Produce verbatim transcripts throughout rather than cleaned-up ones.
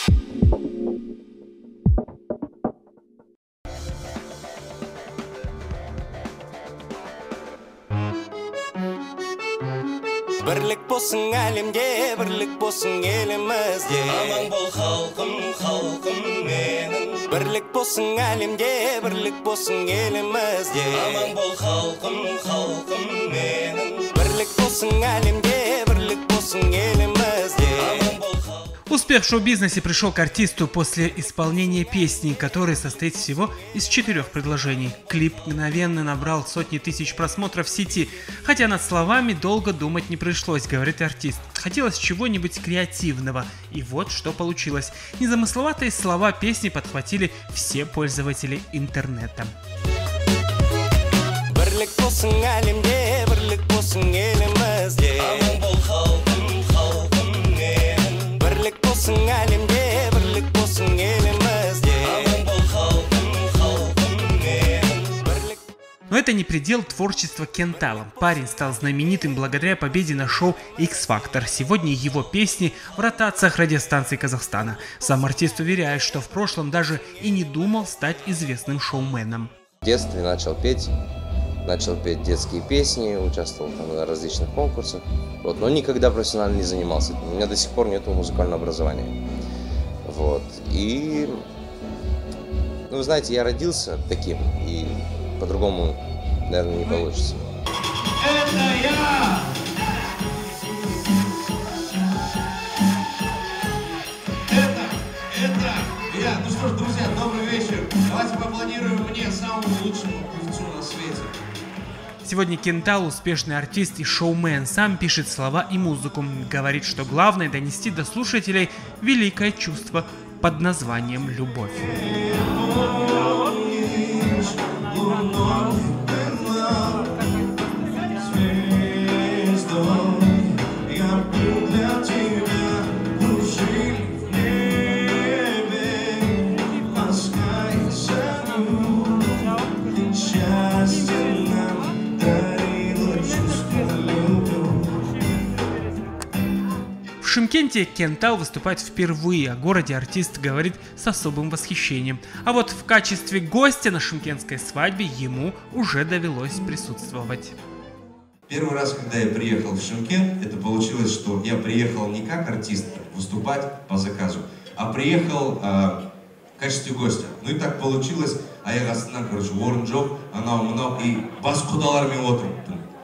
Birlik bo'lsin alimga, birlik bo'lsin elimizga. Aman bo'l xalqim, xalqim mening. Birlik bo'lsin alimga, birlik bo'lsin elimizga. Aman bo'l xalqim, xalqim mening. Birlik bo'lsin alimga, birlik bo'lsin elimizga. Aman bo'l xalqim. Успех в шоу-бизнесе пришел к артисту после исполнения песни, которая состоит всего из четырех предложений. Клип мгновенно набрал сотни тысяч просмотров в сети, хотя над словами долго думать не пришлось, говорит артист. Хотелось чего-нибудь креативного, и вот что получилось. Незамысловатые слова песни подхватили все пользователи интернета. Но это не предел творчества Кентала. Парень стал знаменитым благодаря победе на шоу X-Factor. Сегодня его песни в ротациях радиостанций Казахстана. Сам артист уверяет, что в прошлом даже и не думал стать известным шоуменом. В детстве начал петь, начал петь детские песни, участвовал там на различных конкурсах, вот, но никогда профессионально не занимался. У меня до сих пор нет музыкального образования. Вот. И, ну, вы знаете, я родился таким, и по-другому, наверное, не получится. Это я! Это, это я. Ну что ж, друзья, добрый вечер. Давайте поаплодируем мне, самому лучшему певцу на свете. Сегодня Кентал успешный артист и шоумен, сам пишет слова и музыку. Говорит, что главное донести до слушателей великое чувство под названием «Любовь». В Шымкенте Кентал выступает впервые, о городе артист говорит с особым восхищением. А вот в качестве гостя на шымкентской свадьбе ему уже довелось присутствовать. Первый раз, когда я приехал в Шымкент, это получилось, что я приехал не как артист выступать по заказу, а приехал э, в качестве гостя. Ну и так получилось, а я астынан, короче, орынжок, она умна, и бас кудалармен отырып.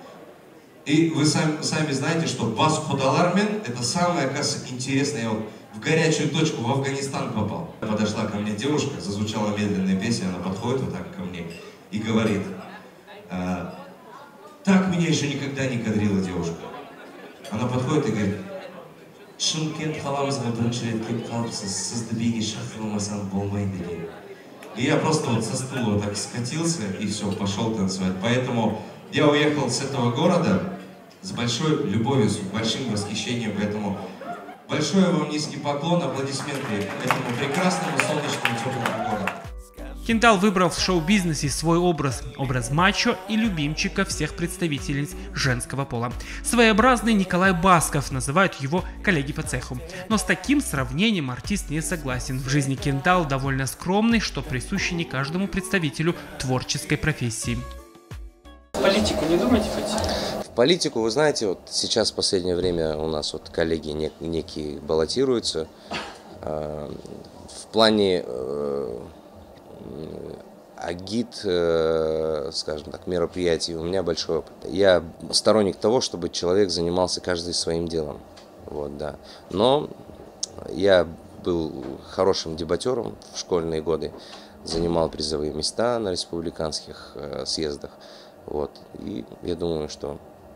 И вы сами, сами знаете, что бас кудалармен это самое, кажется, интересное. Я вот в горячую точку в Афганистан попал. Подошла ко мне девушка, зазвучала медленная песня, она подходит вот так ко мне и говорит: а, так меня еще никогда не кадрила девушка. Она подходит и говорит: Шымкент қаламызға бірінші рет келіп қалыпсыз, сізді биге шақырылмасам болмайды деген. И я просто вот со стула вот так скатился и все, пошел танцевать. Поэтому я уехал с этого города с большой любовью, с большим восхищением. Поэтому большой вам низкий поклон, аплодисменты этому прекрасному, солнечному, теплому городу. Кентал выбрал в шоу-бизнесе свой образ, образ мачо и любимчика всех представительниц женского пола. Своеобразный Николай Басков, называют его коллеги по цеху. Но с таким сравнением артист не согласен. В жизни Кентал довольно скромный, что присуще не каждому представителю творческой профессии. В политику не думаете пойти? В политику, вы знаете, вот сейчас в последнее время у нас вот коллеги нек некие баллотируются. Э, в плане э, агит, э, скажем так, мероприятий у меня большой опыт. Я сторонник того, чтобы человек занимался каждый своим делом. Вот, да. Но я был хорошим дебатером в школьные годы, занимал призовые места на республиканских э, съездах. Вот. И я думаю, что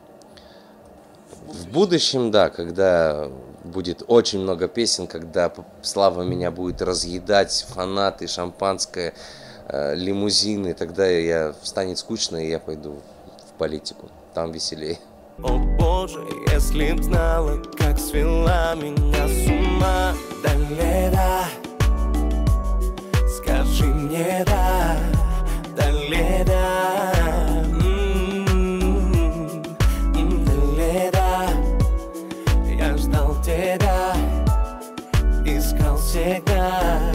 в будущем, да, когда будет очень много песен, когда слава меня будет разъедать, фанаты, шампанское, э, лимузины, тогда я станет скучно, и я пойду в политику. Там веселее. О боже, если б знала, как свела меня с ума Даледа, скажи мне да, Даледа. Искал навсегда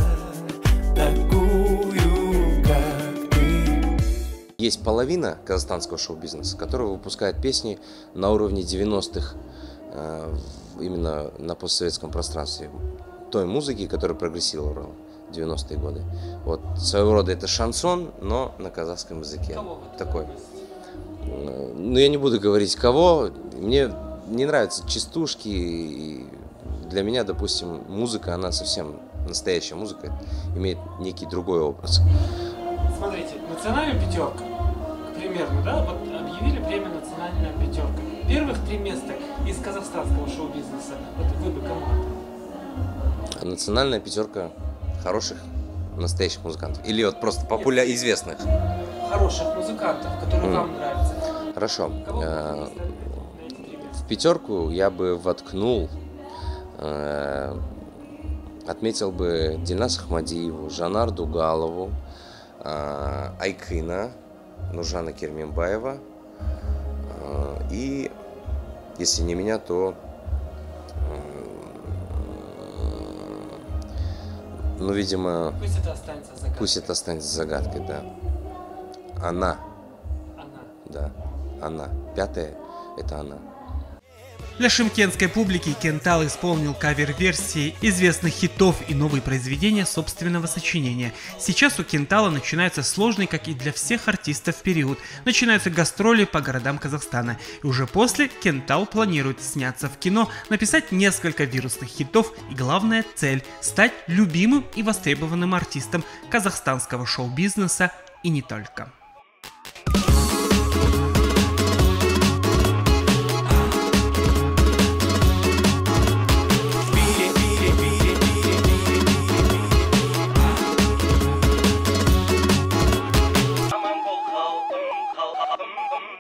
такую, как ты. Есть половина казахстанского шоу-бизнеса, которая выпускает песни на уровне девяностых, э, именно на постсоветском пространстве. Той музыки, которая прогрессировала в девяностые годы. Вот, своего рода это шансон, но на казахском языке. Такой. Ну, я не буду говорить кого. Мне не нравятся частушки. И для меня, допустим, музыка, она совсем настоящая музыка, имеет некий другой образ. Смотрите, национальная пятерка, к примеру, да, вот объявили премию «Национальная пятерка». Первых три места из казахстанского шоу-бизнеса, вот вы бы кому отдали? Национальная пятерка хороших, настоящих музыкантов. Или вот просто популя известных. Хороших музыкантов, которые mm. вам нравятся. Хорошо. Э, в пятерку я бы воткнул, э, отметил бы Дильназ Ахмадиеву, Жанар Дугалову, э, Айкына, Нуржана Керменбаева. Э, и, если не меня, то, э, ну, видимо, пусть это останется загадкой. Пусть это останется загадкой, да. Она. Она. Да, она. Пятая – это она. Для шымкентской публики Кентал исполнил кавер-версии известных хитов и новые произведения собственного сочинения. Сейчас у Кентала начинается сложный, как и для всех артистов, период. Начинаются гастроли по городам Казахстана. И уже после Кентал планирует сняться в кино, написать несколько вирусных хитов и главная цель – стать любимым и востребованным артистом казахстанского шоу-бизнеса и не только. Aman bol halkım, halkım.